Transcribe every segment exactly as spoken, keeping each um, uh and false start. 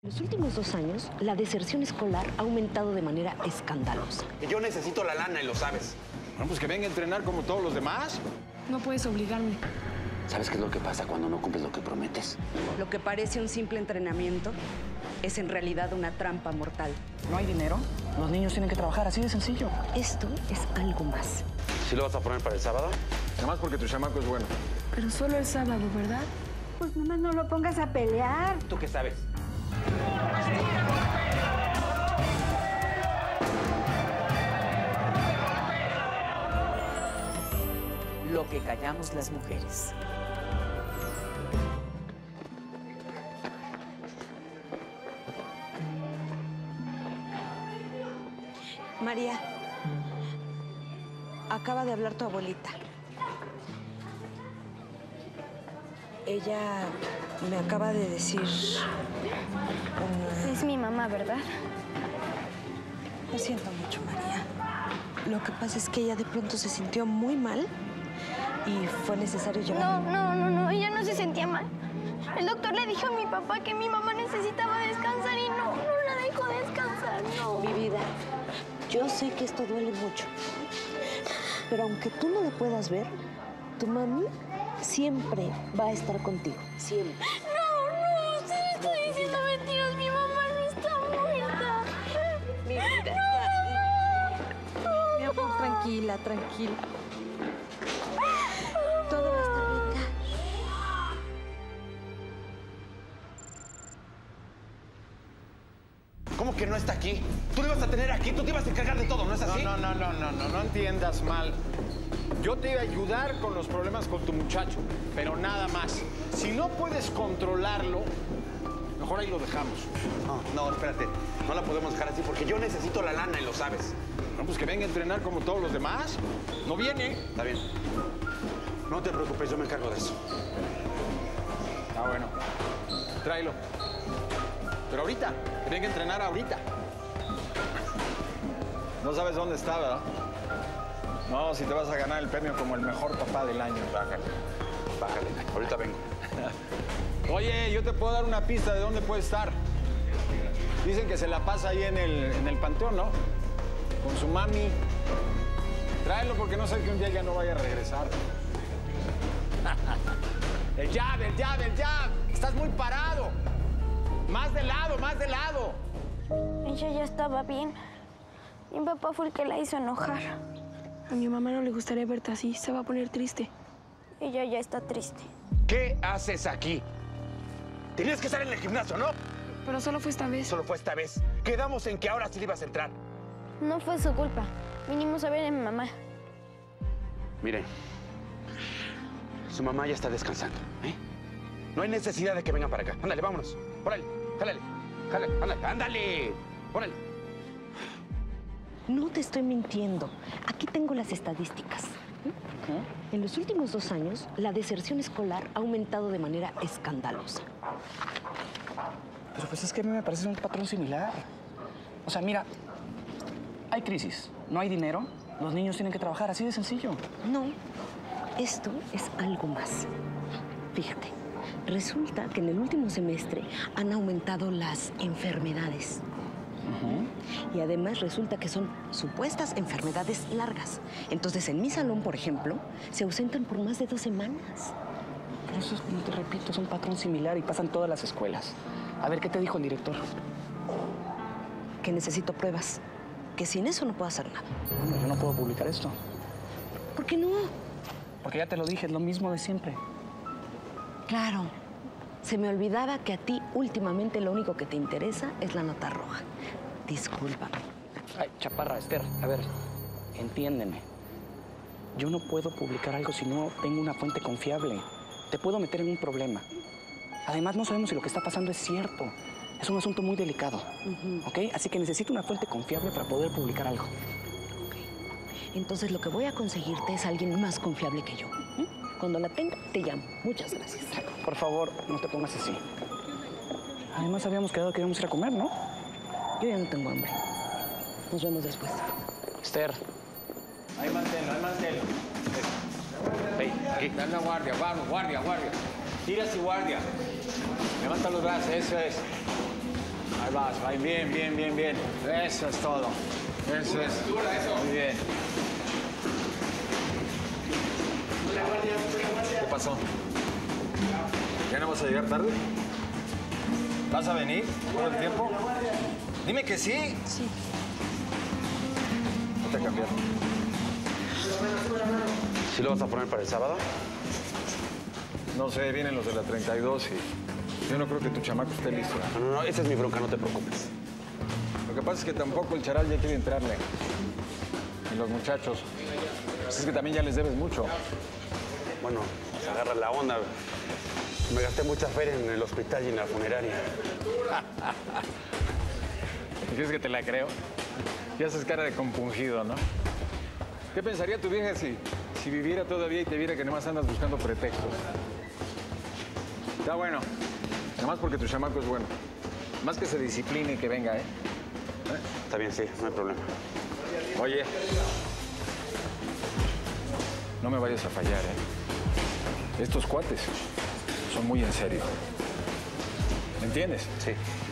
En los últimos dos años, la deserción escolar ha aumentado de manera escandalosa. Y yo necesito la lana y lo sabes. Bueno, pues que venga a entrenar como todos los demás. No puedes obligarme. ¿Sabes qué es lo que pasa cuando no cumples lo que prometes? Lo que parece un simple entrenamiento es en realidad una trampa mortal. ¿No hay dinero? Los niños tienen que trabajar, así de sencillo. Esto es algo más. ¿Sí lo vas a poner para el sábado? Nada más porque tu chamaco es bueno. Pero solo el sábado, ¿verdad? Pues nomás no lo pongas a pelear. ¿Tú qué sabes? Lo que callamos las mujeres. María, acaba de hablar tu abuelita. Ella me acaba de decir... una... Es mi mamá, ¿verdad? Lo siento mucho, María. Lo que pasa es que ella de pronto se sintió muy mal y fue necesario llevar... No, no, no, no, ella no se sentía mal. El doctor le dijo a mi papá que mi mamá necesitaba descansar y no, no la dejó descansar, no. Mi vida, yo sé que esto duele mucho, pero aunque tú no lo puedas ver, tu mami siempre va a estar contigo, siempre. No, no, usted está diciendo mentiras, mi mamá no está muerta. Mi vida, No. mi amor, tranquila, tranquila. Todo va a estar bien ya. ¿Cómo que no está aquí? Tú lo ibas a tener aquí, tú te ibas a encargar de todo, ¿no es así? No, no, no, no, no, no entiendas mal. Yo te iba a ayudar con los problemas con tu muchacho, pero nada más. Si no puedes controlarlo, mejor ahí lo dejamos. No, no, espérate. No la podemos dejar así porque yo necesito la lana y lo sabes. Bueno, pues que venga a entrenar como todos los demás. No viene. Está bien. No te preocupes, yo me encargo de eso. Ah, bueno. Tráelo. Pero ahorita, que venga a entrenar ahorita. No sabes dónde está, ¿verdad? No, si te vas a ganar el premio como el mejor papá del año. Bájale, bájale. Ahorita vengo. Oye, yo te puedo dar una pista de dónde puede estar. Dicen que se la pasa ahí en el, en el panteón, ¿no? Con su mami. Tráelo porque no sé que un día ya no vaya a regresar. El jab, el jab, el jab. Estás muy parado. Más de lado, más de lado. Ella ya estaba bien. Mi papá fue el que la hizo enojar. A mi mamá no le gustaría verte así, se va a poner triste. Ella ya está triste. ¿Qué haces aquí? Tenías que estar en el gimnasio, ¿no? Pero solo fue esta vez. Solo fue esta vez. Quedamos en que ahora sí le ibas a entrar. No fue su culpa. Vinimos a ver a mi mamá. Miren, su mamá ya está descansando, ¿eh? No hay necesidad de que vengan para acá. Ándale, vámonos. Órale, jálale, jálale, ándale, ándale. Órale. No te estoy mintiendo. Aquí tengo las estadísticas. ¿Mm? En los últimos dos años, la deserción escolar ha aumentado de manera escandalosa. Pero pues es que a mí me parece un patrón similar. O sea, mira, hay crisis, no hay dinero, los niños tienen que trabajar, así de sencillo. No, esto es algo más. Fíjate, resulta que en el último semestre han aumentado las enfermedades. Uh-huh. Y además resulta que son supuestas enfermedades largas. Entonces, en mi salón, por ejemplo, se ausentan por más de dos semanas. Pero eso es, como te repito, es un patrón similar y pasa en todas las escuelas. A ver, ¿qué te dijo el director? Que necesito pruebas. Que sin eso no puedo hacer nada. Bueno, yo no puedo publicar esto. ¿Por qué no? Porque ya te lo dije, es lo mismo de siempre. Claro. Se me olvidaba que a ti últimamente lo único que te interesa es la nota roja. Discúlpame. Ay, chaparra, Esther, a ver, entiéndeme. Yo no puedo publicar algo si no tengo una fuente confiable. Te puedo meter en un problema. Además, no sabemos si lo que está pasando es cierto. Es un asunto muy delicado, uh-huh. ¿Ok? Así que necesito una fuente confiable para poder publicar algo. Ok. Entonces, lo que voy a conseguirte es alguien más confiable que yo. ¿eh? Cuando la tenga, te llamo. Muchas gracias. Por favor, no te pongas así. Además, habíamos quedado que íbamos a ir a comer, ¿no? Yo ya no tengo hambre. Nos vemos después. Esther. Ahí manténlo, ahí manténlo. Ey, aquí. Dale la guardia, vamos, guardia, guardia. Tira así, guardia. Levanta los brazos, eso es. Ahí vas, ahí, bien, bien, bien, bien. Eso es todo. Eso es. Muy bien. ¿Qué pasó? ¿Ya no vas a llegar tarde? ¿Vas a venir todo el tiempo? Dime que sí. Sí. No te ha cambiado. ¿Sí lo vas a poner para el sábado? No sé, vienen los de la treinta y dos y yo no creo que tu chamaco esté listo. No, no, no, esa es mi bronca, no te preocupes. Lo que pasa es que tampoco el charal ya quiere entrarle. Y los muchachos. Pues es que también ya les debes mucho. Bueno, se agarra la onda. Me gasté mucha feria en el hospital y en la funeraria. ¿Quieres que te la creo? Y haces cara de compungido, ¿no? ¿Qué pensaría tu vieja si, si viviera todavía y te viera que nomás andas buscando pretextos? Está bueno. Nada más porque tu chamaco es bueno. Más que se discipline y que venga, ¿eh? ¿Eh? Está bien, sí, no hay problema. Oye. No me vayas a fallar, ¿eh? Estos cuates son muy en serio. ¿Me entiendes? Sí.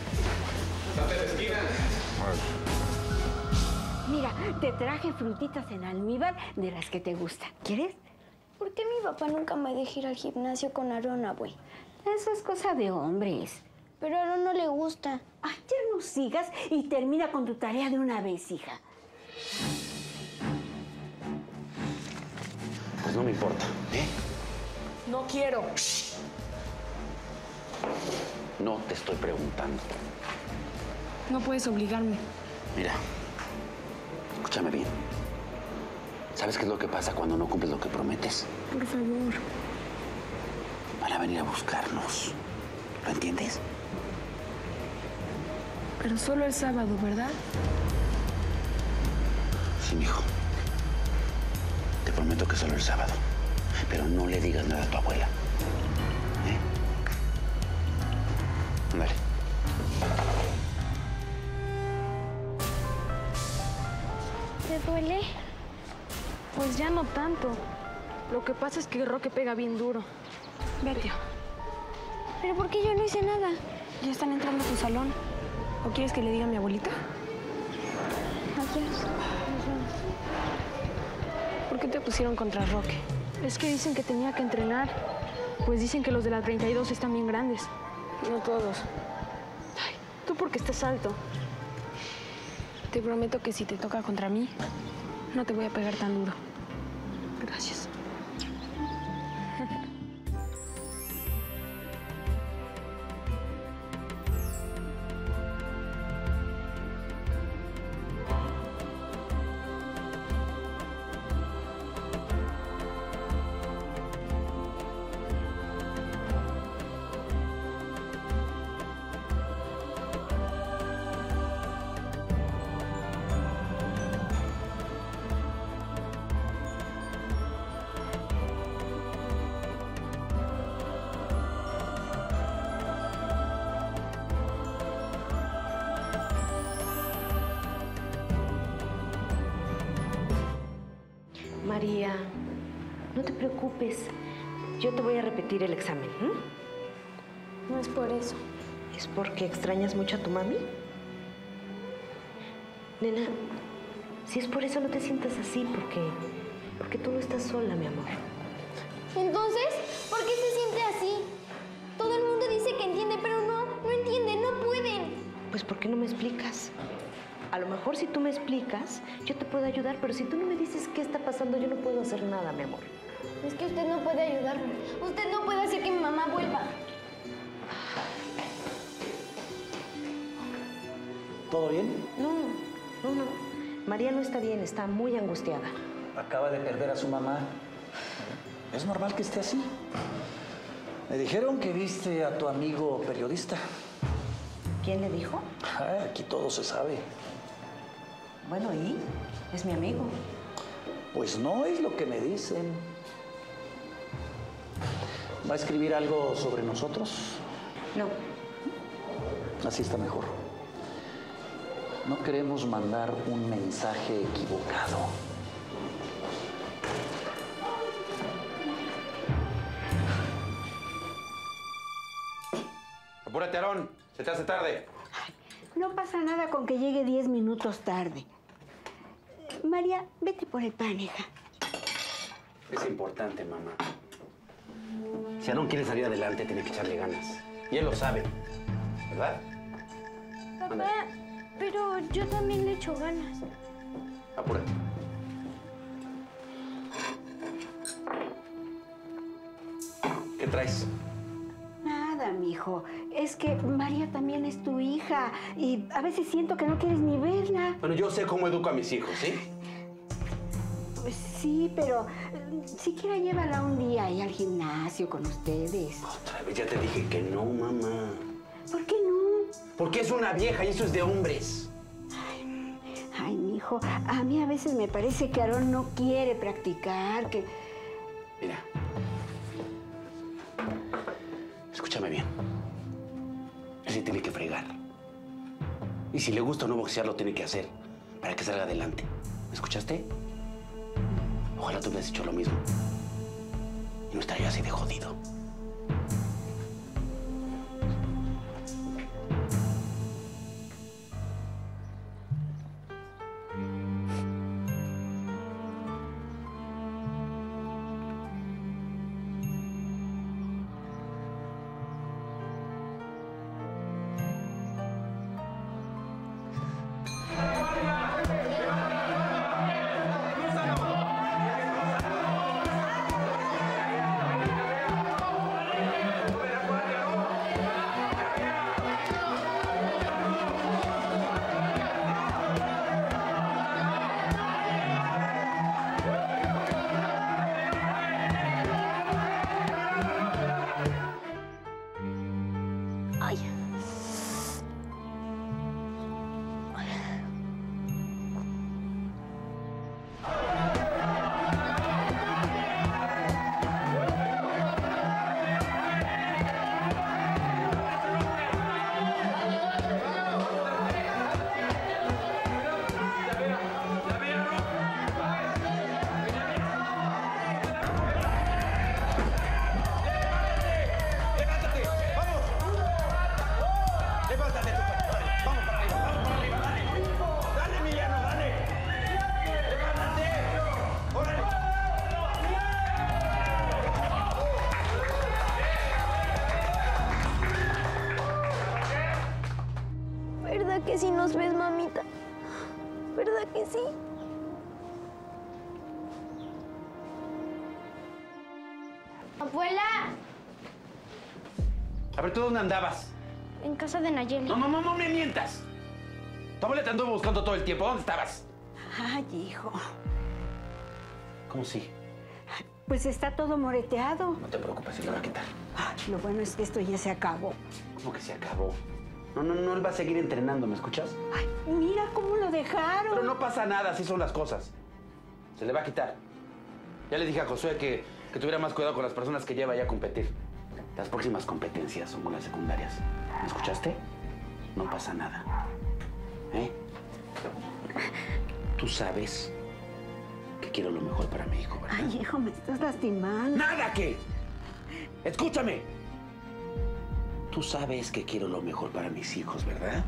Mira, te traje frutitas en almíbar de las que te gustan. ¿Quieres? ¿Por qué mi papá nunca me deja ir al gimnasio con Aarón, abue? Eso es cosa de hombres. Pero a Aarón no le gusta. Ay, ya no sigas y termina con tu tarea de una vez, hija. Pues no me importa, ¿eh? No quiero. No te estoy preguntando. No puedes obligarme. Mira, escúchame bien. ¿Sabes qué es lo que pasa cuando no cumples lo que prometes? Por favor. Van a venir a buscarnos. ¿Lo entiendes? Pero solo el sábado, ¿verdad? Sí, mijo. Te prometo que solo el sábado. Pero no le digas nada a tu abuela. ¿Eh? Ándale. ¿Te duele? Pues ya no tanto. Lo que pasa es que Roque pega bien duro. Vete. ¿Pero por qué yo no hice nada? Ya están entrando a tu salón. ¿O quieres que le diga a mi abuelita? Adiós. Nos vemos. ¿Por qué te pusieron contra Roque? Es que dicen que tenía que entrenar. Pues dicen que los de la treinta y dos están bien grandes. No todos. Ay, tú porque estás alto. Te prometo que si te toca contra mí, no te voy a pegar tan duro. Gracias. María, no te preocupes. Yo te voy a repetir el examen. ¿eh? No es por eso. ¿Es porque extrañas mucho a tu mami? Nena, si es por eso, no te sientas así, porque, porque tú no estás sola, mi amor. Entonces, ¿por qué se siente así? Todo el mundo dice que entiende, pero no, no entienden, no pueden. Pues, ¿por qué no me explicas? A lo mejor si tú me explicas, yo te puedo ayudar, pero si tú no me dices qué está pasando, yo no puedo hacer nada, mi amor. Es que usted no puede ayudarme. Usted no puede hacer que mi mamá vuelva. ¿Todo bien? No, no, no. María no está bien, está muy angustiada. Acaba de perder a su mamá. Es normal que esté así. Me dijeron que viste a tu amigo periodista. ¿Quién le dijo? Ah, aquí todo se sabe. Bueno, ¿y? Es mi amigo. Pues no es lo que me dicen. ¿Va a escribir algo sobre nosotros? No. Así está mejor. No queremos mandar un mensaje equivocado. Apúrate, Aarón. Se te hace tarde. No pasa nada con que llegue diez minutos tarde. María, vete por el pan, hija. Es importante, mamá. Si Aarón quiere salir adelante, tiene que echarle ganas. Y él lo sabe, ¿verdad? Papá, pero yo también le echo ganas. Apúrate. ¿Qué traes? Nada, mijo. Es que María también es tu hija y a veces siento que no quieres ni verla. Bueno, yo sé cómo educo a mis hijos, ¿sí? Pues sí, pero eh, siquiera llévala un día ahí al gimnasio con ustedes. Otra vez ya te dije que no, mamá. ¿Por qué no? Porque es una vieja y eso es de hombres. Ay, ay, mijo, a mí a veces me parece que Aarón no quiere practicar, que... Mira. Escúchame bien. Él sí tiene que fregar. Y si le gusta o no boxear, lo tiene que hacer para que salga adelante. ¿Me escuchaste? Ojalá tú hubieras hecho lo mismo. Y no estaría así de jodido. Ay. ¿Verdad que sí nos ves, mamita? ¿Verdad que sí? Abuela, A ver, ¿tú dónde andabas? en casa de Nayeli. No, no, no, no me mientas. Tu abuela te anduvo buscando todo el tiempo. ¿Dónde estabas? Ay, hijo, ¿Cómo sí? pues está todo moreteado. No te preocupes, se le va a quitar. Ay, lo bueno es que esto ya se acabó. ¿Cómo que se acabó? No, no, no, él va a seguir entrenando, ¿me escuchas? Ay, mira cómo lo dejaron. Pero no pasa nada, así son las cosas. Se le va a quitar. Ya le dije a Josué que, que tuviera más cuidado con las personas que lleva ya a competir. Las próximas competencias son las secundarias. ¿Me escuchaste? No pasa nada. ¿Eh? Tú sabes que quiero lo mejor para mi hijo, ¿verdad? Ay, hijo, me estás lastimando. ¡Nada que! ¡Escúchame! Tú sabes que quiero lo mejor para mis hijos, ¿verdad?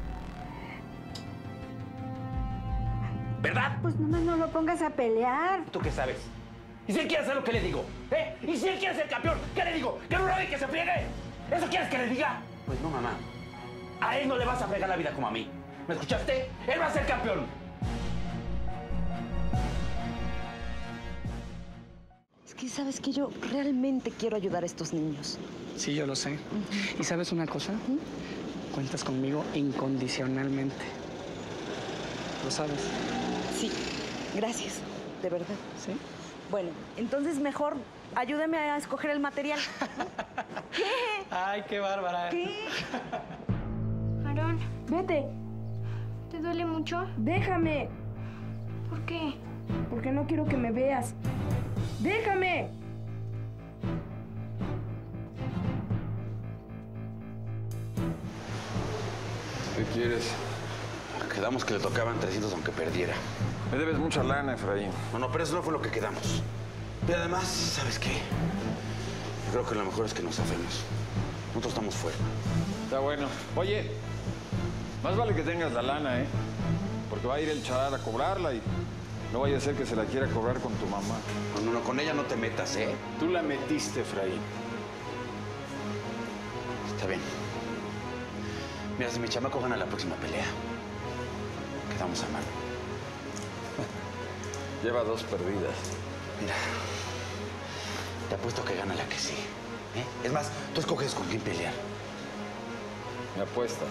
¿Verdad? Pues nomás no lo pongas a pelear. ¿Tú qué sabes? ¿Y si él quiere hacer lo que le digo? ¿Eh? ¿Y si él quiere ser campeón? ¿Qué le digo? ¿Que no lo ve que se friegue? ¿Eso quieres que le diga? Pues no, mamá. A él no le vas a fregar la vida como a mí. ¿Me escuchaste? Él va a ser campeón. Es que sabes que yo realmente quiero ayudar a estos niños. Sí, yo lo sé. ¿Y sabes una cosa? Cuentas conmigo incondicionalmente. ¿Lo sabes? Sí, gracias, de verdad. ¿Sí? Bueno, entonces mejor ayúdame a escoger el material. ¿Qué? Ay, qué bárbara. ¿Qué? Aarón, Vete, ¿te duele mucho? déjame, ¿Por qué? porque no quiero que me veas. ¡Déjame! ¿Qué quieres? Quedamos que le tocaban trescientos aunque perdiera. Me debes mucha lana, Efraín. No, no, pero eso no fue lo que quedamos. Y además, ¿sabes qué? Yo creo que lo mejor es que nos zafemos. Nosotros estamos fuera. Está bueno. Oye, Más vale que tengas la lana, ¿eh? Porque va a ir el charal a cobrarla y no vaya a ser que se la quiera cobrar con tu mamá. No, no, no, con ella no te metas, ¿eh? Tú la metiste, Efraín. Está bien. Mira, si mi chamaco gana la próxima pelea, quedamos a mano. Lleva dos perdidas. Mira, te apuesto que gana la que sí. ¿eh? Es más, tú escoges con quién pelear. Me apuestas.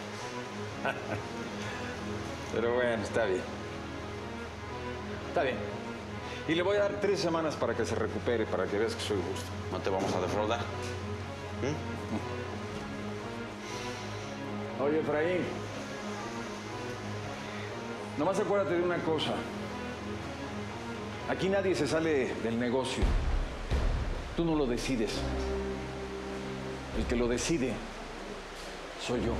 Pero bueno, está bien. Está bien. Y le voy a dar tres semanas para que se recupere, para que veas que soy justo. No te vamos a defraudar. ¿Mm? Oye, Efraín. Nomás acuérdate de una cosa. Aquí nadie se sale del negocio. Tú no lo decides. El que lo decide soy yo.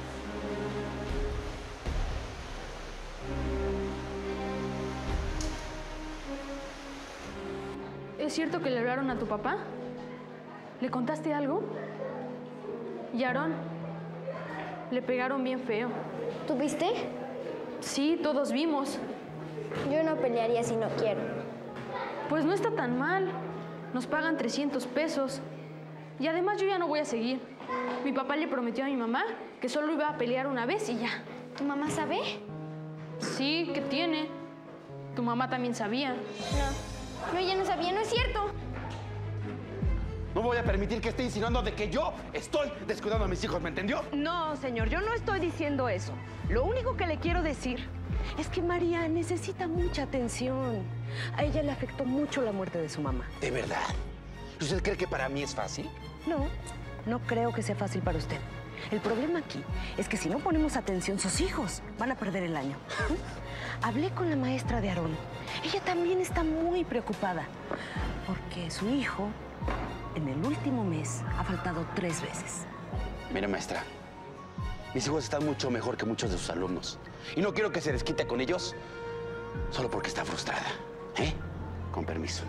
¿Es cierto que le hablaron a tu papá? ¿Le contaste algo? ¿Y Aarón? Le pegaron bien feo. ¿Tú viste? Sí, todos vimos. Yo no pelearía si no quiero. Pues no está tan mal. Nos pagan trescientos pesos. Y además yo ya no voy a seguir. Mi papá le prometió a mi mamá que solo iba a pelear una vez y ya. ¿Tu mamá sabe? Sí, ¿qué tiene? Tu mamá también sabía. No, no, ella no sabía, no es cierto. No voy a permitir que esté insinuando de que yo estoy descuidando a mis hijos, ¿me entendió? No, señor, yo no estoy diciendo eso. Lo único que le quiero decir es que María necesita mucha atención. A ella le afectó mucho la muerte de su mamá. ¿De verdad? ¿Usted cree que para mí es fácil? No, no creo que sea fácil para usted. El problema aquí es que si no ponemos atención, sus hijos van a perder el año. Hablé con la maestra de Aarón. Ella también está muy preocupada porque su hijo en el último mes ha faltado tres veces. Mire, maestra, mis hijos están mucho mejor que muchos de sus alumnos. Y no quiero que se desquite con ellos solo porque está frustrada. ¿Eh? Con permiso.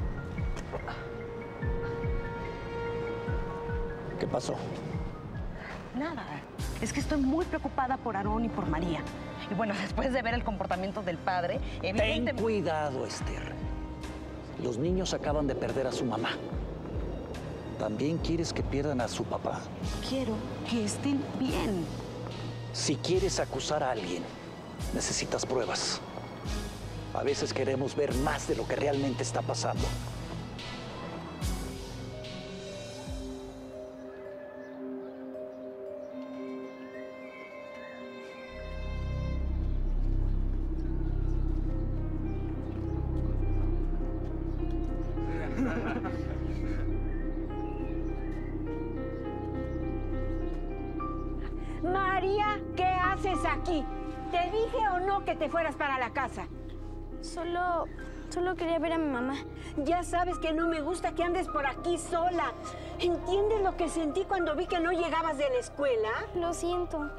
¿Qué pasó? Nada. Es que estoy muy preocupada por Aarón y por María. Y bueno, después de ver el comportamiento del padre, evidentemente... Ten cuidado, Esther. Los niños acaban de perder a su mamá. ¿También quieres que pierdan a su papá? Quiero que estén bien. Si quieres acusar a alguien, necesitas pruebas. A veces queremos ver más de lo que realmente está pasando. María, ¿qué haces aquí? ¿Te dije o no que te fueras para la casa? Solo, solo quería ver a mi mamá. Ya sabes que no me gusta que andes por aquí sola. ¿Entiendes lo que sentí cuando vi que no llegabas de la escuela? Lo siento.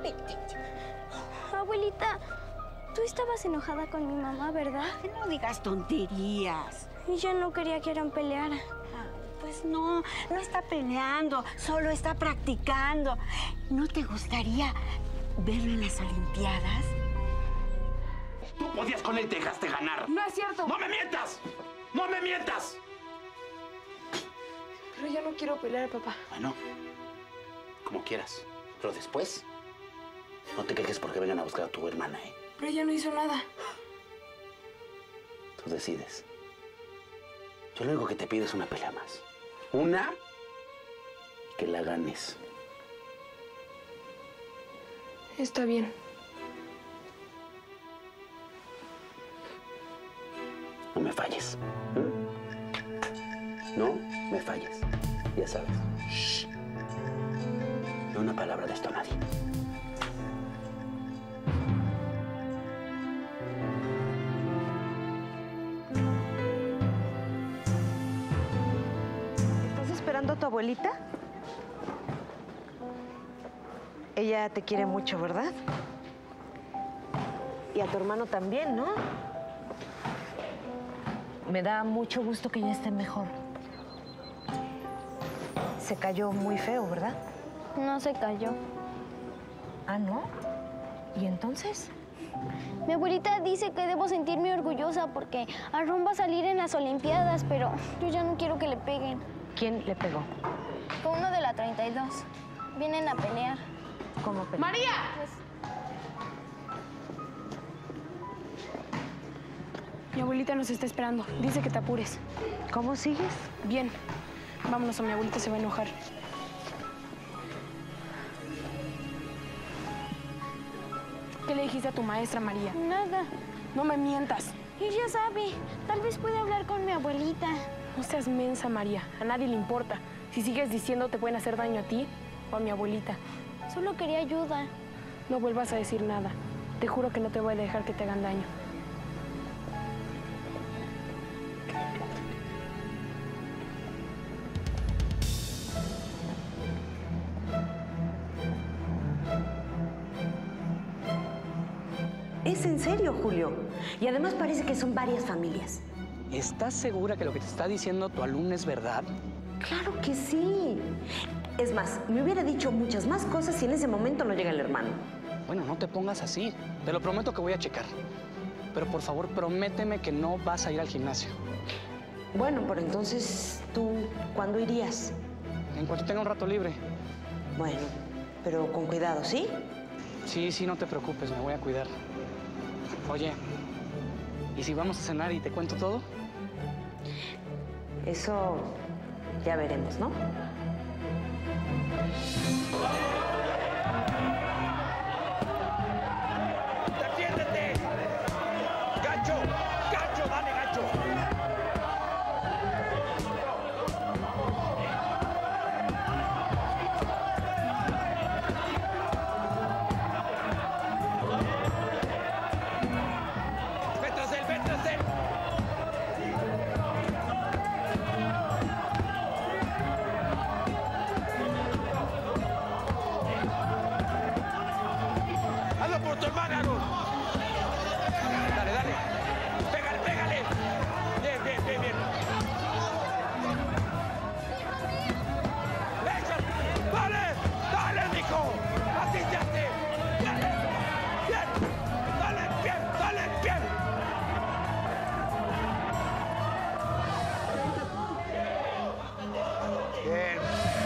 Abuelita, tú estabas enojada con mi mamá, ¿verdad? No digas tonterías. Y yo no quería que Aarón peleara. Pues no, no está peleando, solo está practicando. ¿No te gustaría verlo en las Olimpiadas? Tú podías con él y te dejaste ganar. No es cierto. ¡No me mientas! ¡No me mientas! Pero yo no quiero pelear, papá. Bueno, como quieras. Pero después, no te quejes porque vengan a buscar a tu hermana, ¿eh? Pero ella no hizo nada. Tú decides. Yo lo único que te pido es una pelea más. Una, que la ganes. Está bien. No me falles. ¿Mm? No me falles. Ya sabes. Shh. No una palabra de esto a nadie. ¿Estás esperando a tu abuelita? Ella te quiere mucho, ¿verdad? Y a tu hermano también, ¿no? Me da mucho gusto que ya esté mejor. Se cayó muy feo, ¿verdad? No se cayó. Ah, ¿no? ¿Y entonces? Mi abuelita dice que debo sentirme orgullosa porque Aarón va a salir en las Olimpiadas, pero yo ya no quiero que le peguen. ¿Quién le pegó? Con uno de la treinta y dos. Vienen a pelear. ¿Cómo pelear? ¡María! Pues, mi abuelita nos está esperando. Dice que te apures. ¿Cómo sigues? Bien. Vámonos o mi abuelita se va a enojar. ¿Qué le dijiste a tu maestra, María? nada. No me mientas. Ella sabe. Tal vez pueda hablar con mi abuelita. No seas mensa, María. A nadie le importa. Si sigues diciendo, te pueden hacer daño a ti o a mi abuelita. Solo quería ayuda. No vuelvas a decir nada. Te juro que no te voy a dejar que te hagan daño. Es en serio, Julio. Y además parece que son varias familias. ¿Estás segura que lo que te está diciendo tu alumna es verdad? Claro que sí. Es más, me hubiera dicho muchas más cosas si en ese momento no llega el hermano. Bueno, no te pongas así. Te lo prometo que voy a checar. Pero por favor, prométeme que no vas a ir al gimnasio. Bueno, pero entonces, ¿tú cuándo irías? En cuanto tenga un rato libre. Bueno, pero con cuidado, ¿sí? Sí, sí, no te preocupes, me voy a cuidar. Oye, ¿y si vamos a cenar y te cuento todo? Eso ya veremos, ¿no? ¡Defiéndete! ¡Gacho! ¡Gacho! ¡Dale, gacho! ¡Ve tras él! ¡Ve tras él! ¡Hazlo por tu hermana, Aarón! Dale, dale. Pégale, pégale. Bien, bien, bien, bien. ¡Échale! ¡Dale! ¡Dale, mijo! ¡Así se hace! ¡Dale! ¡Bien! ¡Dale, bien! ¡Dale, bien! Bien.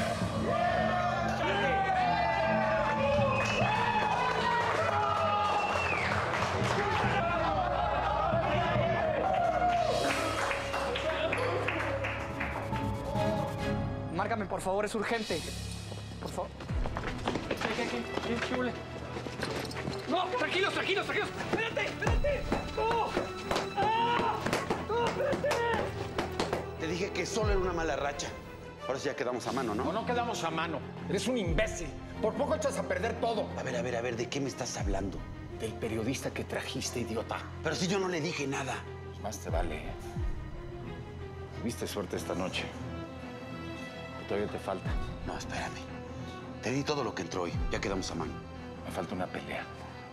Márcame, por favor, es urgente. Por favor. ¿Qué, qué, qué? ¿Qué, qué huele? No, tranquilos, tranquilos, tranquilos. Espérate, espérate. ¡No! ¡Ah! ¡No, espérate! Te dije que solo era una mala racha. Ahora sí ya quedamos a mano, ¿no? No, no quedamos a mano. Eres un imbécil. Por poco echas a perder todo. A ver, a ver, a ver, ¿de qué me estás hablando? Del periodista que trajiste, idiota. Pero si yo no le dije nada. Pues más te vale. Viste suerte esta noche. Todavía te falta. No, espérame. Te di todo lo que entró hoy. Ya quedamos a mano. Me falta una pelea.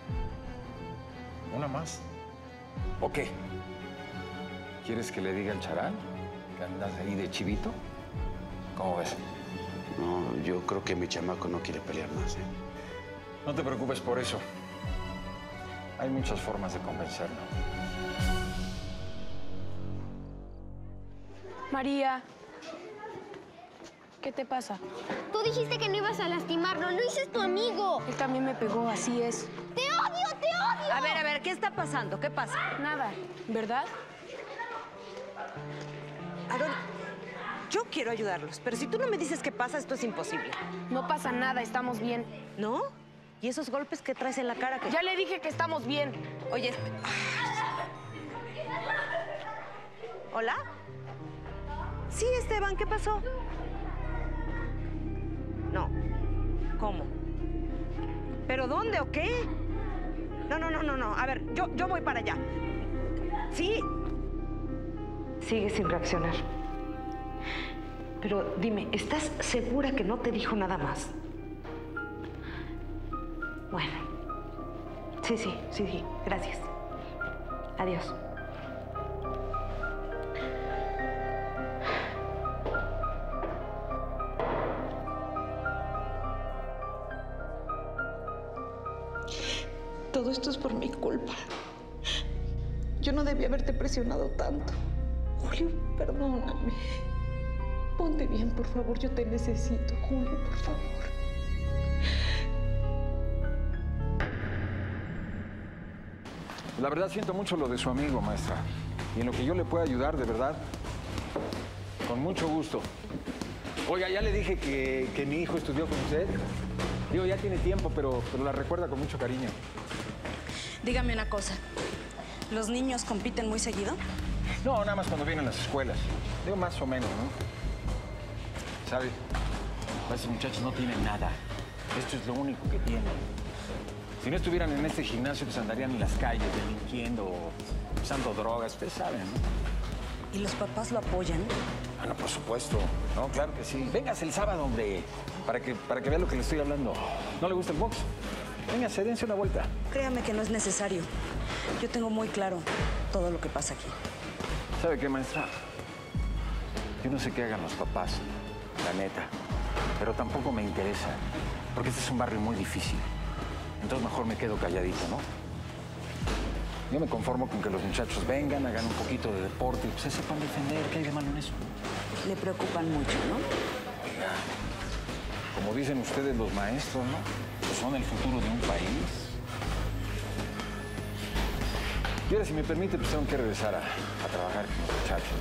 ¿Una más? ¿O qué? ¿Quieres que le diga al charal que andas ahí de chivito? ¿Cómo ves? No, yo creo que mi chamaco no quiere pelear más, ¿eh? No te preocupes por eso. Hay muchas formas de convencerlo. María. ¿Qué te pasa? Tú dijiste que no ibas a lastimarlo. Luis es tu amigo. Él también me pegó, así es. ¡Te odio, te odio! A ver, a ver, ¿qué está pasando? ¿Qué pasa? Nada, ¿verdad? Aarón, yo quiero ayudarlos, pero si tú no me dices qué pasa, esto es imposible. No pasa nada, estamos bien. ¿No? ¿Y esos golpes que traes en la cara? Que... Ya le dije que estamos bien. Oye, ¿hola? Sí, Esteban, ¿qué pasó? No. ¿Cómo? ¿Pero dónde o qué? No, no, no, no, no. A ver, yo, yo voy para allá. Sí. Sigue sin reaccionar. Pero dime, ¿estás segura que no te dijo nada más? Bueno. Sí, sí, sí, sí. Gracias. Adiós. Todo esto es por mi culpa. Yo no debí haberte presionado tanto. Julio, perdóname. Ponte bien, por favor. Yo te necesito, Julio, por favor. La verdad siento mucho lo de su amigo, maestra. Y en lo que yo le pueda ayudar, de verdad, con mucho gusto. Oiga, ya le dije que, que mi hijo estudió con usted. Digo, ya tiene tiempo, pero, pero la recuerda con mucho cariño. Dígame una cosa. ¿Los niños compiten muy seguido? No, nada más cuando vienen a las escuelas. Digo, más o menos, ¿no? ¿Sabe? Esos muchachos no tienen nada. Esto es lo único que tienen. Si no estuvieran en este gimnasio, pues andarían en las calles delinquiendo, usando drogas. Ustedes saben, ¿no? ¿Y los papás lo apoyan? Bueno, por supuesto. No, claro que sí. Véngase el sábado, hombre, para que, para que vea lo que le estoy hablando. ¿No le gusta el box? Véngase, dense una vuelta. Créame que no es necesario. Yo tengo muy claro todo lo que pasa aquí. ¿Sabe qué, maestra? Yo no sé qué hagan los papás, la neta. Pero tampoco me interesa, porque este es un barrio muy difícil. Entonces mejor me quedo calladito, ¿no? Yo me conformo con que los muchachos vengan, hagan un poquito de deporte y pues se sepan defender. ¿Qué hay de malo en eso? Le preocupan mucho, ¿no? Como dicen ustedes los maestros, ¿no? Pues son el futuro de un país. Y ahora, si me permite, pues tengo que regresar a, a trabajar con los muchachos,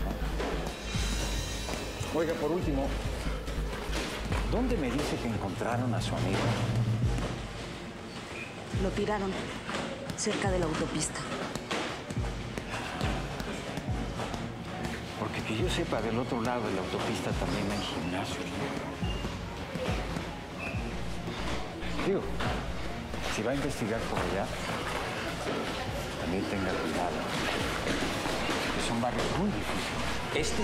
¿no? Oiga, por último, ¿dónde me dice que encontraron a su amigo? Lo tiraron cerca de la autopista. Porque que yo sepa, del otro lado de la autopista también hay gimnasios. Digo, si va a investigar por allá, también tenga cuidado. Que son barrios muy difíciles. Este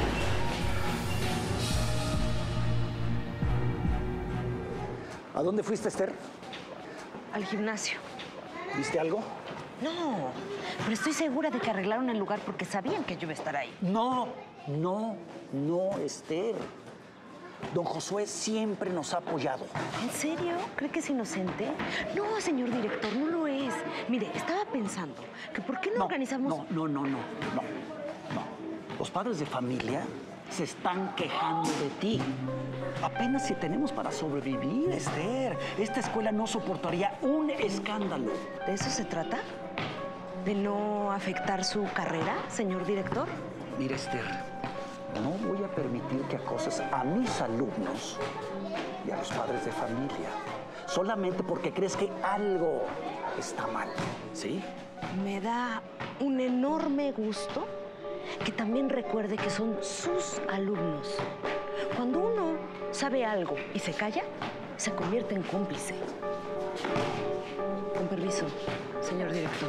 ¿A dónde fuiste, Esther? Al gimnasio. ¿Viste algo? No, pero estoy segura de que arreglaron el lugar porque sabían que yo iba a estar ahí. No, no, no, Esther. Don Josué siempre nos ha apoyado. ¿En serio? ¿Cree que es inocente? No, señor director, no lo es. Mire, estaba pensando que por qué no, no organizamos... No, no, no, no, no, no. Los padres de familia se están quejando de ti. Apenas si tenemos para sobrevivir, Esther. Esta escuela no soportaría un escándalo. ¿De eso se trata? ¿De no afectar su carrera, señor director? Mira, Esther, no voy a permitir que acoses a mis alumnos y a los padres de familia solamente porque crees que algo está mal, ¿sí? Me da un enorme gusto que también recuerde que son sus alumnos. Cuando uno sabe algo y se calla, se convierte en cómplice. Con permiso, señor director.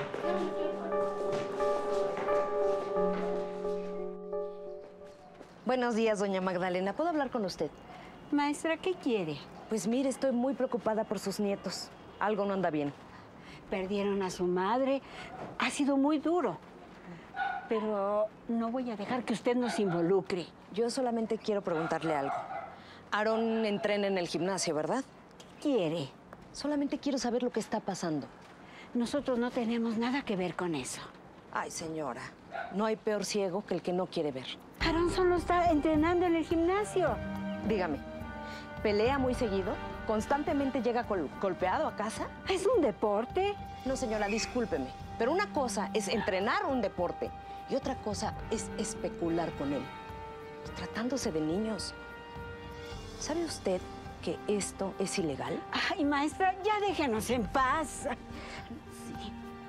Buenos días, doña Magdalena. ¿Puedo hablar con usted? Maestra, ¿qué quiere? Pues mire, estoy muy preocupada por sus nietos. Algo no anda bien. Perdieron a su madre. Ha sido muy duro. Pero no voy a dejar que usted nos involucre. Yo solamente quiero preguntarle algo. Aarón entrena en el gimnasio, ¿verdad? ¿Qué quiere? Solamente quiero saber lo que está pasando. Nosotros no tenemos nada que ver con eso. Ay, señora, no hay peor ciego que el que no quiere ver. Aarón solo está entrenando en el gimnasio. Dígame, ¿pelea muy seguido? ¿Constantemente llega gol- golpeado a casa? ¿Es un deporte? No, señora, discúlpeme. Pero una cosa es entrenar un deporte y otra cosa es especular con él. Tratándose de niños. ¿Sabe usted que esto es ilegal? Ay, maestra, ya déjenos en paz. Sí.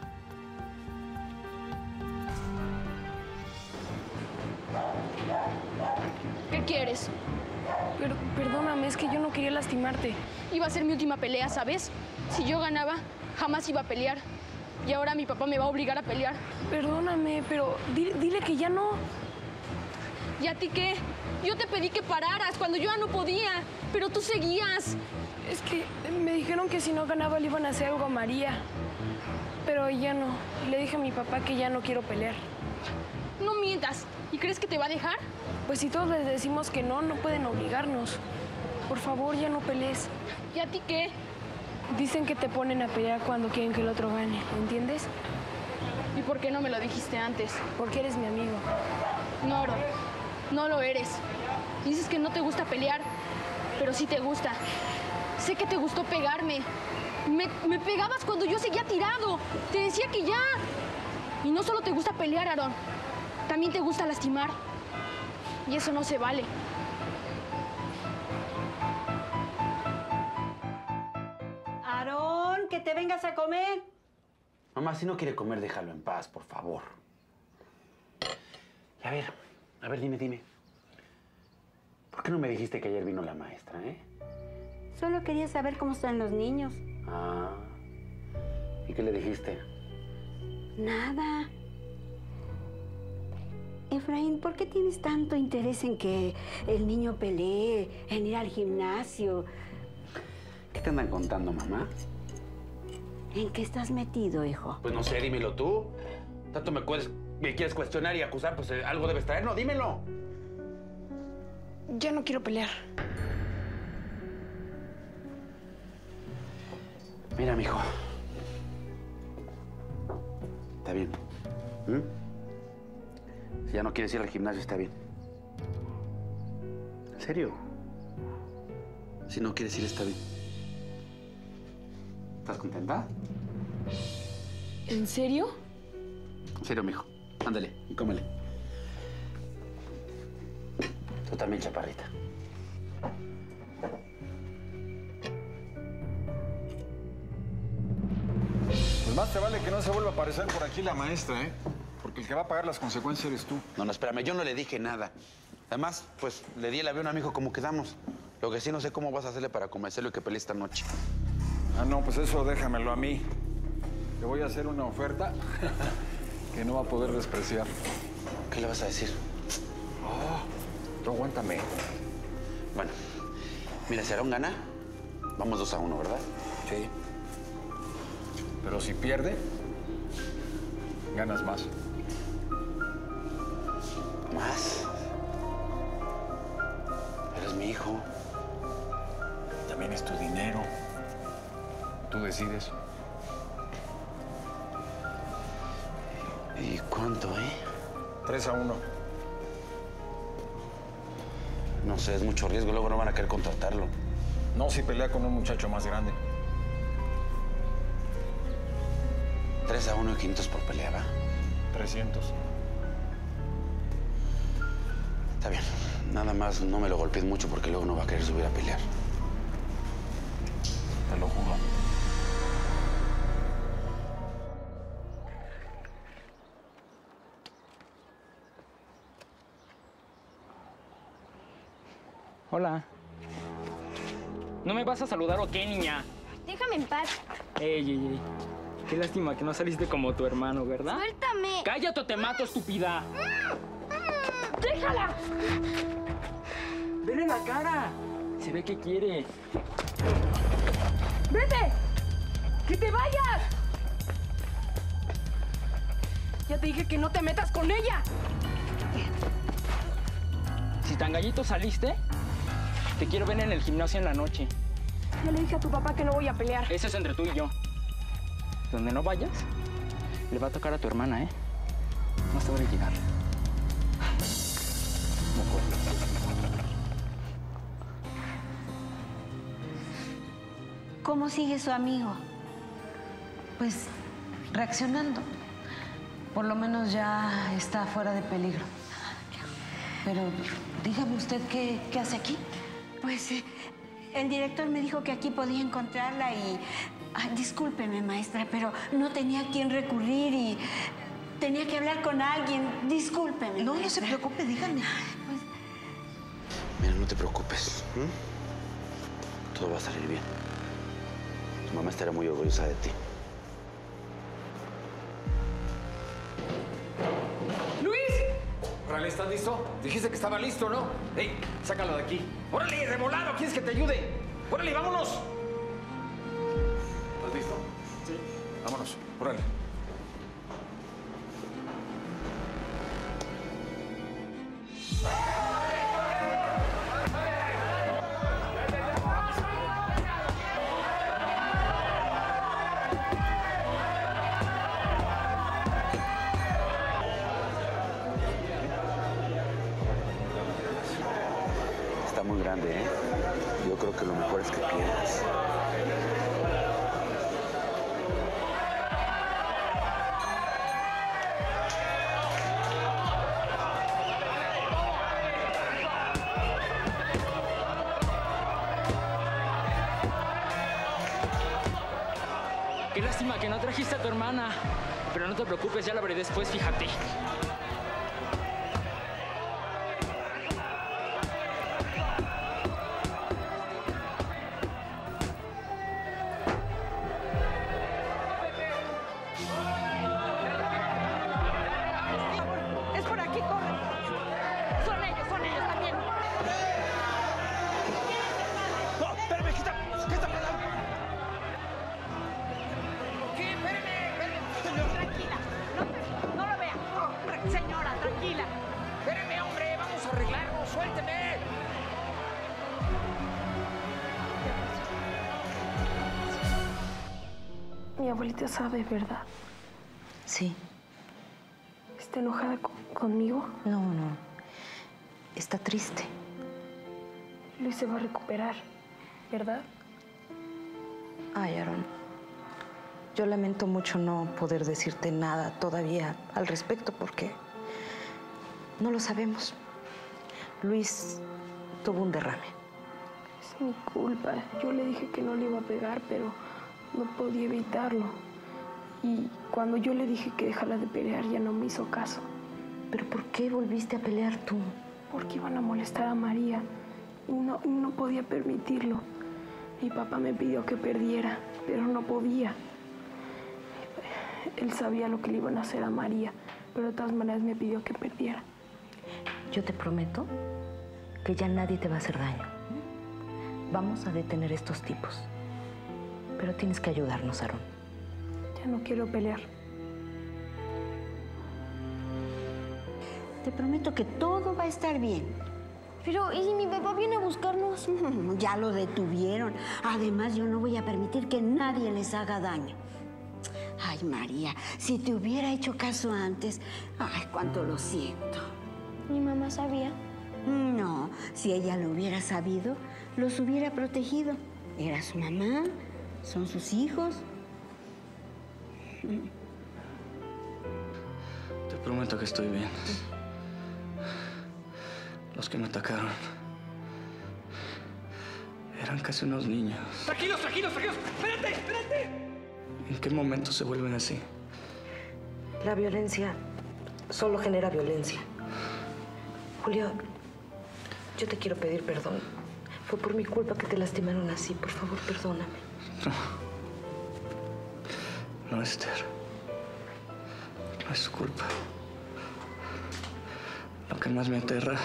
¿Qué quieres? Pero, perdóname, es que yo no quería lastimarte. Iba a ser mi última pelea, ¿sabes? Si yo ganaba, jamás iba a pelear. Y ahora mi papá me va a obligar a pelear. Perdóname, pero dile, dile que ya no. ¿Y a ti qué? Yo te pedí que pararas cuando yo ya no podía, pero tú seguías. Es que me dijeron que si no ganaba le iban a hacer algo a María. Pero ya no. Le dije a mi papá que ya no quiero pelear. No mientas. ¿Y crees que te va a dejar? Pues si todos les decimos que no, no pueden obligarnos. Por favor, ya no pelees. ¿Y a ti qué? Dicen que te ponen a pelear cuando quieren que el otro gane, ¿entiendes? ¿Y por qué no me lo dijiste antes? Porque eres mi amigo. No, Aaron, no lo eres. Dices que no te gusta pelear, pero sí te gusta. Sé que te gustó pegarme. Me, me pegabas cuando yo seguía tirado. Te decía que ya. Y no solo te gusta pelear, Aaron. También te gusta lastimar. Y eso no se vale. Aarón, que te vengas a comer. Mamá, si no quiere comer, déjalo en paz, por favor. Y a ver, a ver, dime, dime. ¿Por qué no me dijiste que ayer vino la maestra, eh? Solo quería saber cómo están los niños. Ah. ¿Y qué le dijiste? Nada. Efraín, ¿por qué tienes tanto interés en que el niño pelee, en ir al gimnasio? ¿Qué te andan contando, mamá? ¿En qué estás metido, hijo? Pues no sé, dímelo tú. Tanto me, puedes, me quieres cuestionar y acusar, pues eh, algo debes traer. No, dímelo. Ya no quiero pelear. Mira, mijo. Está bien. ¿Mm? Si ya no quieres ir al gimnasio, está bien. ¿En serio? Si no quieres ir, está bien. ¿Estás contenta? ¿En serio? En serio, mijo. Ándale y cómele. Tú también, chaparrita. Pues más te vale que no se vuelva a aparecer por aquí la maestra, ¿eh? Porque el que va a pagar las consecuencias eres tú. No, no, espérame. Yo no le dije nada. Además, pues, le di el avión a mi hijo como quedamos. Lo que sí no sé cómo vas a hacerle para convencerlo y que pelee esta noche. Ah, no, pues eso déjamelo a mí. Te voy a hacer una oferta que no va a poder despreciar. ¿Qué le vas a decir? Oh, tú aguántame. Bueno, mira, si Aarón gana, vamos dos a uno, ¿verdad? Sí. Pero si pierde, ganas más. ¿Más? Eres mi hijo. También es tu dinero. Tú decides. ¿Y cuánto, eh? Tres a uno. No sé, es mucho riesgo. Luego no van a querer contratarlo. No si pelea con un muchacho más grande. Tres a uno y quinientos por pelea, ¿va? Trescientos. Está bien. Nada más no me lo golpees mucho porque luego no va a querer subir a pelear. Te lo juro. Hola. ¿No me vas a saludar o qué, niña? Déjame en paz. Ey, ey, ey. Qué lástima que no saliste como tu hermano, ¿verdad? Suéltame. ¡Cállate o te mato, estúpida! ¡Déjala! ¡Vele la cara! Se ve que quiere. ¡Vete! ¡Que te vayas! Ya te dije que no te metas con ella. Si tan gallito saliste, te quiero ver en el gimnasio en la noche. Ya le dije a tu papá que no voy a pelear. Eso es entre tú y yo. Donde no vayas, le va a tocar a tu hermana, ¿eh? Más te vale llegar. ¿Cómo sigue su amigo? Pues reaccionando. Por lo menos ya está fuera de peligro. Pero dígame usted qué, qué hace aquí. Pues eh, el director me dijo que aquí podía encontrarla y... Ay, discúlpeme, maestra, pero no tenía a quién recurrir y tenía que hablar con alguien. Discúlpeme, No, maestra. no se preocupe, dígame. Pues, Mira, no te preocupes. ¿Mm? Todo va a salir bien. Tu mamá estará muy orgullosa de ti. ¡Luis! Órale, ¿estás listo? Dijiste que estaba listo, ¿no? ¡Ey! Sácalo de aquí. ¡Órale, de volado! ¿Quieres que te ayude? ¡Órale, vámonos! ¿Estás listo? Sí. Vámonos. Órale. que lo mejor es que pierdas. Qué lástima que no trajiste a tu hermana. Pero no te preocupes, ya la veré después, fíjate. Es por aquí, corre. Son ellos, son ellos también. No, espérame, ¿qué está, qué está pasando? ¿Qué? Espérame, espérame. Tranquila. No, no lo vea. Oh, señora, tranquila. Espérame, hombre. Vamos a arreglarlo. Suélteme. Mi abuelita sabe, ¿verdad? Sí. ¿Está enojada con- conmigo? No, no. Está triste. Luis se va a recuperar, ¿verdad? Ay, Aaron. Yo lamento mucho no poder decirte nada todavía al respecto porque no lo sabemos. Luis tuvo un derrame. Es mi culpa. Yo le dije que no le iba a pegar, pero no podía evitarlo. Y cuando yo le dije que dejara de pelear, ya no me hizo caso. ¿Pero por qué volviste a pelear tú? Porque iban a molestar a María. Y no, y no podía permitirlo. Mi papá me pidió que perdiera, pero no podía. Él sabía lo que le iban a hacer a María, pero de todas maneras me pidió que perdiera. Yo te prometo que ya nadie te va a hacer daño. Vamos a detener a estos tipos. Pero tienes que ayudarnos, Aaron. Ya no quiero pelear. Te prometo que todo va a estar bien. Pero, ¿y si mi papá viene a buscarnos? Ya lo detuvieron. Además, yo no voy a permitir que nadie les haga daño. Ay, María, si te hubiera hecho caso antes, ay, cuánto lo siento. ¿Mi mamá sabía? No, si ella lo hubiera sabido, los hubiera protegido. Era su mamá, son sus hijos. Te prometo que estoy bien. Los que me atacaron eran casi unos niños. Tranquilos, tranquilos, tranquilos. Espérate, espérate. ¿En qué momento se vuelven así? La violencia solo genera violencia. Julio, yo te quiero pedir perdón. Fue por mi culpa que te lastimaron así. Por favor, perdóname. No, no, Esther. No es su culpa. Lo que más me aterra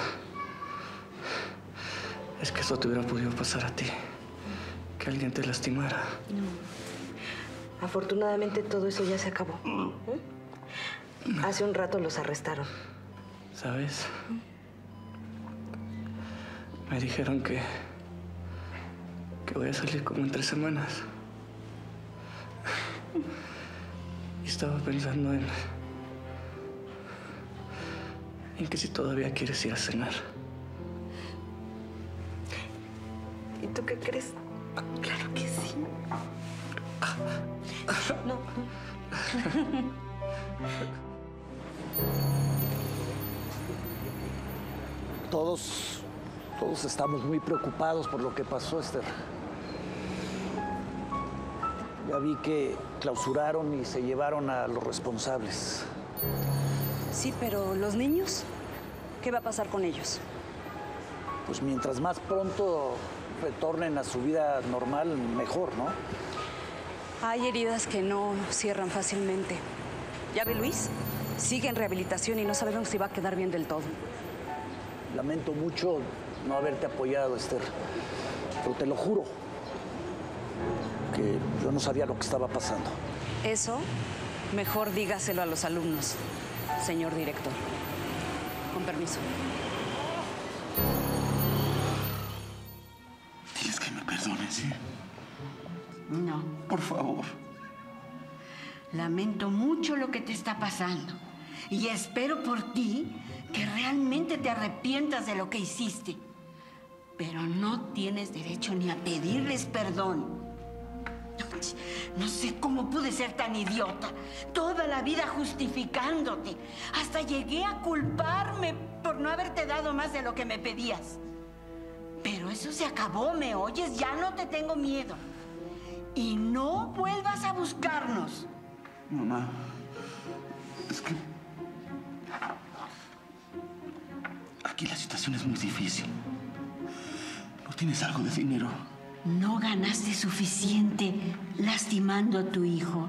es que eso te hubiera podido pasar a ti. Que alguien te lastimara. No. Afortunadamente todo eso ya se acabó. ¿Eh? Hace un rato los arrestaron. ¿Sabes? Me dijeron que... que voy a salir como en tres semanas. Y estaba pensando en... en que si todavía quieres ir a cenar. ¿Y tú qué crees? Claro que sí. No. Todos, todos estamos muy preocupados por lo que pasó, Esther. Ya vi que clausuraron y se llevaron a los responsables. Sí, pero ¿los niños? ¿Qué va a pasar con ellos? Pues mientras más pronto retornen a su vida normal, mejor, ¿no? Hay heridas que no cierran fácilmente. ¿Ya ve Luis? Sigue en rehabilitación y no sabemos si va a quedar bien del todo. Lamento mucho no haberte apoyado, Esther. Pero te lo juro que yo no sabía lo que estaba pasando. Eso, mejor dígaselo a los alumnos, señor director. Con permiso. Tienes que me perdones, ¿sí? No. Por favor. Lamento mucho lo que te está pasando. Y espero por ti que realmente te arrepientas de lo que hiciste. Pero no tienes derecho ni a pedirles perdón. No sé cómo pude ser tan idiota. Toda la vida justificándote. Hasta llegué a culparme por no haberte dado más de lo que me pedías. Pero eso se acabó, ¿me oyes? Ya no te tengo miedo. Y no vuelvas a buscarnos. Mamá, es que... aquí la situación es muy difícil. ¿No tienes algo de dinero? No ganaste suficiente lastimando a tu hijo.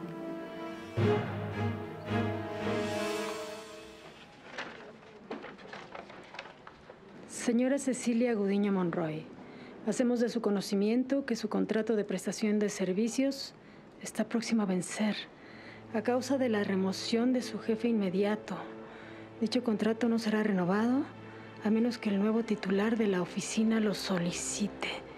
Señora Cecilia Gudiño Monroy, hacemos de su conocimiento que su contrato de prestación de servicios está próximo a vencer a causa de la remoción de su jefe inmediato. Dicho contrato no será renovado a menos que el nuevo titular de la oficina lo solicite.